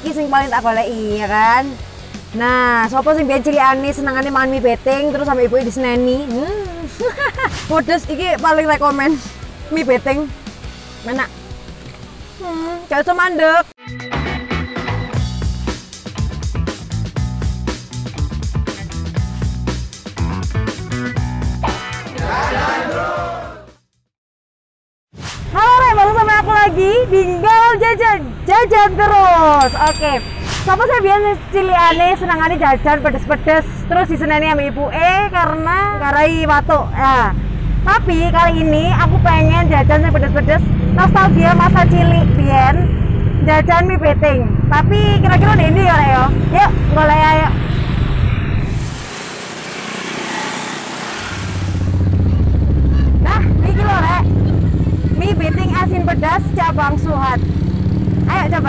iki sing paling tak goleki ya kan. Nah, sopo sing biyen cilikane senengane mangan mie beteng terus sampe ibuke diseneni. Pedes iki paling rekomen mie beteng. Enak. Gak usah mandek. Halo Re, baru sama aku lagi tinggal jajan terus. Oke. Siapa saya biasa cilikane senengane jajan pedes-pedes terus diseneni sama ibu karena garai watuk ya. Tapi kali ini aku pengen jajan yang pedes-pedes nostalgia masa cilik biyen jajan mie beteng. Tapi kira-kira ini ya Rek yo. Yuk, golek ayo. Nah, iki lho Rek. Mie beteng asin pedas cabang Suhat. Ayo coba.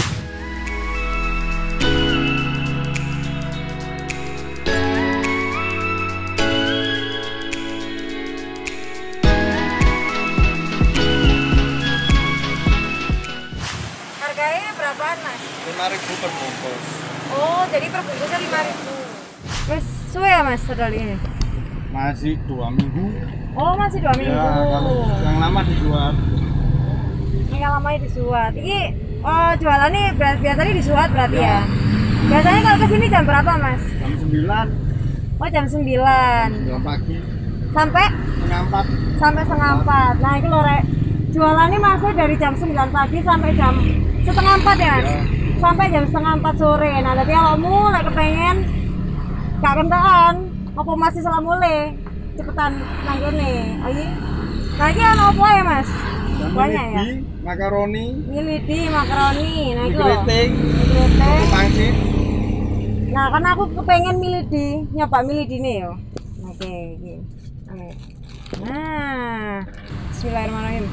Harganya berapaan Mas? 5.000 per bungkus. Oh, jadi per bungkusnya 5.000. Wes, suwe ya Mas sedol ini? Masih 2 minggu. Oh, masih 2 minggu. Ya, kalau yang lama dijual. Yang lamanya disuat. Ini jualannya biasanya disuat berarti ya? Biasanya kalau kesini jam berapa Mas? Jam 9. Oh, jam 9. 9 pagi. Sampai? Setengah 4. Sampai setengah 4. Nah, itu loh Rek. Jualannya masih dari jam 9 pagi sampai jam setengah 4 ya Mas? Ya. Sampai jam setengah 4 sore. Nah, tapi kalau mulai kepengen gak kentaan, apa masih salah mulai? Cepetan nang kene. Ayo. Nah, ini ana apa ya Mas? Banyak ya? Makaroni. Milidi, makaroni. Nah, itu loh. Keriting. Keriting. Pangsit. Nah, karena aku kepengen milidi, nyoba milidi nih yo. Oke, iki. Ayo. Nah, bismillahirrahmanirrahim.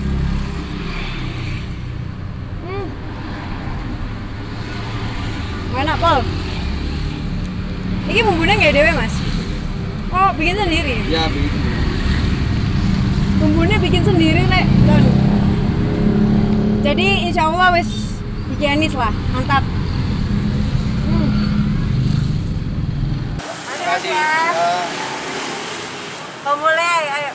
Enak pol. Ini bumbunya nggak dewe Mas? Oh, bikin sendiri? Ya, begitu. Bumbunya bikin sendiri Nek. Jadi insya Allah wis higienis lah, mantap. Terima kasih. Oh, mulai, ayo.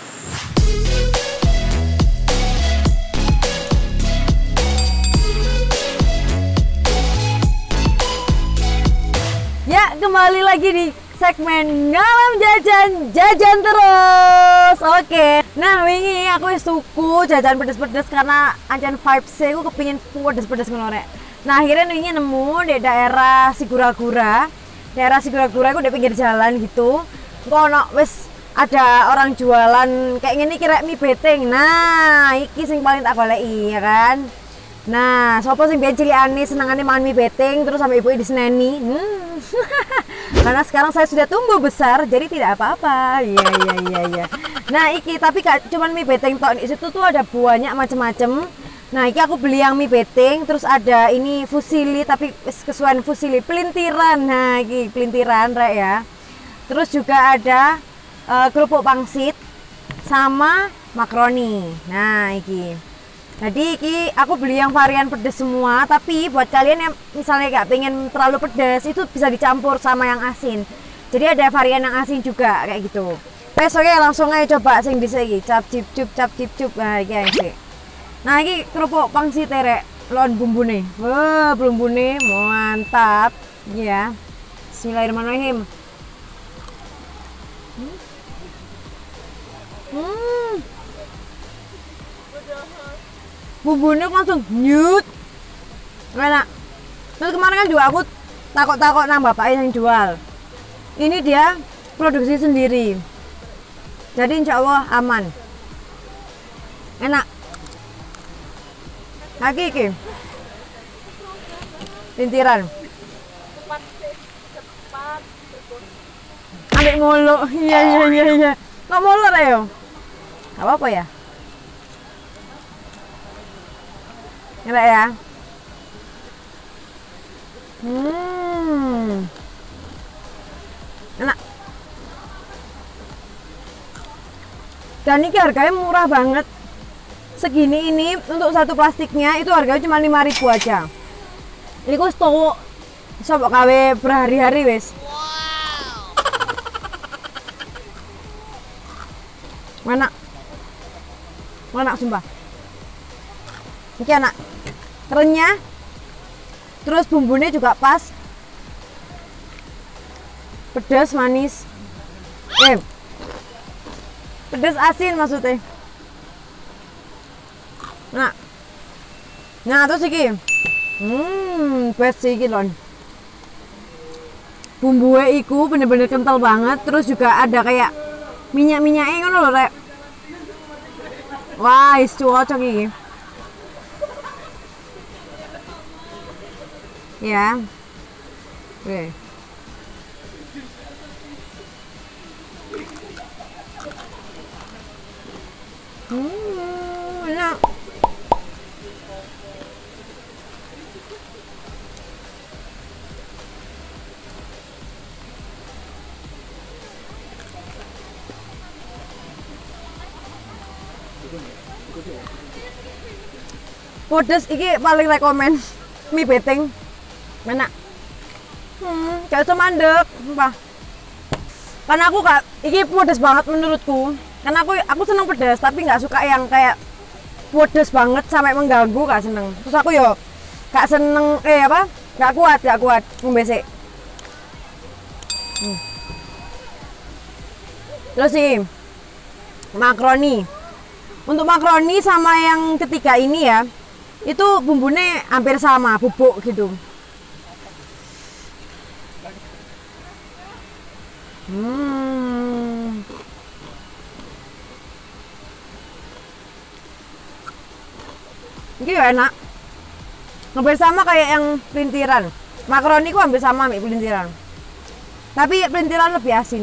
Ya, kembali lagi di segmen Ngalam Jajan terus. Oke. Nah, wingi aku wis tuku jajan pedes-pedes karena ancen vibes-e aku kepengin pedes-pedes ngono Rek. Nah, akhirnya wingi nemu di daerah Sigura-gura. Daerah Sigura-gura aku di pinggir jalan gitu. Kono wis ada orang jualan kayak gini kira mie beteng. Nah, iki sing paling tak goleki ya kan. Nah, sopo sing biyen cilikane senengane mangan mie beteng terus sampai ibuke diseneni. Karena sekarang saya sudah tumbuh besar jadi tidak apa-apa. Iya. Nah, iki tapi gak cuman mie beteng tok, di situ tuh ada banyak macam-macam. Nah, iki aku beli yang mie beteng terus ada ini fusili tapi kesuwen fusili pelintiran. Nah, iki pelintiran Rek ya. Terus juga ada kerupuk pangsit sama makaroni. Nah, iki. Jadi iki aku beli yang varian pedas semua, tapi buat kalian yang misalnya gak pengen terlalu pedas itu bisa dicampur sama yang asin. Jadi ada varian yang asin juga kayak gitu. Oke, langsung aja coba sing bisa iki cap cip cup. Nah, iki sih. Nah, iki kerupuk pangsit Rek, lon bumbune. Wah, bumbune mantap ya. Bismillahirrahmanirrahim. Bumbunya langsung nyut, enak. Terus kemarin kan juga aku takut nang bapaknya yang jual. Ini dia produksi sendiri, jadi insya Allah aman, enak. Lagi iki lintiran. Ambil mulu, iya. Nggak mulu Reo, nggak apa-apa ya. Enak ya. Enak. Dan ini harganya murah banget. Segini ini untuk satu plastiknya itu harganya cuma 5.000 aja. Iku wis tuku iso mbok gawe berhari-hari wis. Mana? Mana sumpah. Iki enak. Renyah. Terus bumbunya juga pas. Pedas, manis. Pedas asin maksudnya. Nah terus iki. Best sih iki lon. Bumbunya iku bener-bener kental banget. Terus juga ada kayak minyak-minyaknya ngono lho rek. Wah, is cocok iki. Ya. Oke. Enak. Pedes iki paling rekomen mie beteng. Enak. Kayak cuma mandek, sumpah. Karena aku kak, iki pedes banget menurutku. Karena aku seneng pedas, tapi nggak suka yang kayak pedes banget sampai mengganggu, gak seneng. Terus aku yo gak seneng, gak kuat membesek. Terus sih makaroni. Untuk makaroni sama yang ketiga ini ya, itu bumbunya hampir sama, bubuk gitu. Ini enak. Hampir sama kayak yang pelintiran. Makaroni ku hampir sama sama pelintiran. Tapi pelintiran lebih asin.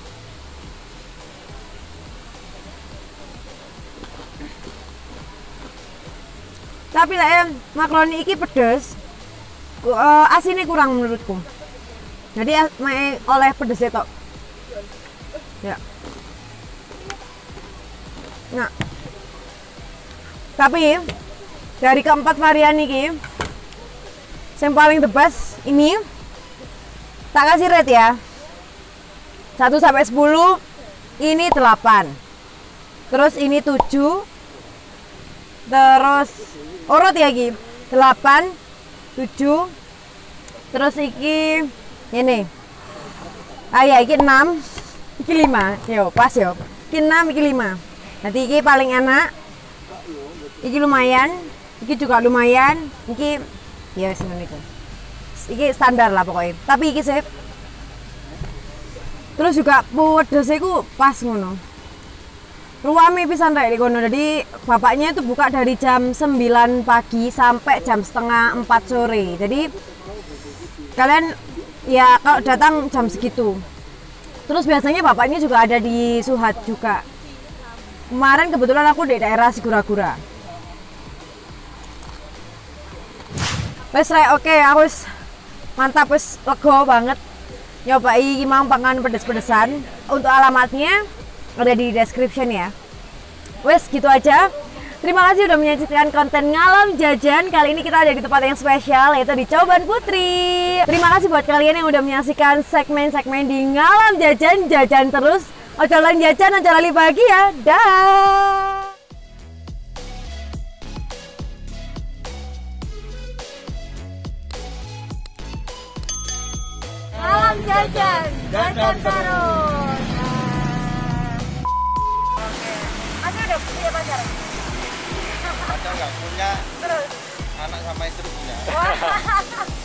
Tapi lah makaroni iki pedes. Asinnya kurang menurutku. Jadi oleh pedesnya tok. Ya. Nah. Tapi dari keempat varian ini yang paling the best ini tak kasih rate ya 1 sampai 10 ini 8 terus ini 7 terus urut ya Ki 8 7 terus iki ini ya iki 6 iki 5 yo pas yo iki 6 iki 5 nanti iki paling enak iki lumayan iki juga lumayan, iki ya wis ngono iku. Iki standar lah pokoknya. Tapi iki sip. Terus juga pedesnya iku pas ngono. Ruame pisan rek di kono. Jadi bapaknya itu buka dari jam 9 pagi sampai jam setengah 4 sore. Jadi kalian ya kalau datang jam segitu. Terus biasanya bapaknya juga ada di Suhat juga. Kemarin kebetulan aku di daerah Sigura-gura. Wes rek oke, aku wis mantap wis lega banget nyobai gimana pangan pedes-pedesan. Untuk alamatnya ada di description ya. Wes gitu aja. Terima kasih udah menyaksikan konten Ngalam Jajan. Kali ini kita ada di tempat yang spesial yaitu di Coban Putri. Terima kasih buat kalian yang udah menyaksikan segmen-segmen di Ngalam Jajan. Jajan terus, ojo lali jajan, ojo lali bahagia. Dah. Ngalam Jajan, jajan terus. Oke. Masih udah punya pacar? Pacar nggak punya. Terus? Anak sama istri punya. Wah.